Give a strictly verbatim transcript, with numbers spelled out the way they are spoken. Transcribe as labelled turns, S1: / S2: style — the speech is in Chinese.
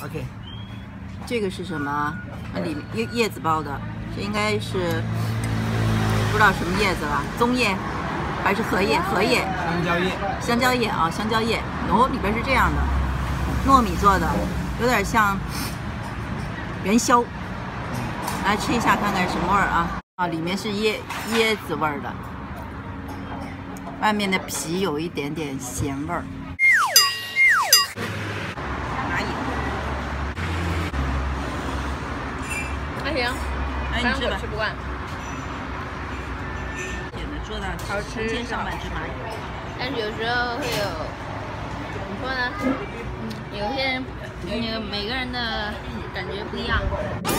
S1: OK， 这个是什么？啊，里面叶叶子包的，这应该是不知道什么叶子了，棕叶还是荷叶？荷叶。
S2: 香蕉叶。
S1: 香蕉叶啊，香蕉叶。哦，里边是这样的，糯米做的，有点像元宵。来吃一下看看什么味儿啊？啊，里面是椰椰子味儿的，外面的皮有一点点咸味儿。蚂蚁。
S3: 还行，
S1: 哎，你吃吧。
S3: 我吃不惯。
S1: 点的做到
S3: 好吃，
S1: 成千上万只蚂蚁。
S3: 但是有时候会有，怎么说呢？有些人，那个每个人的感觉不一样。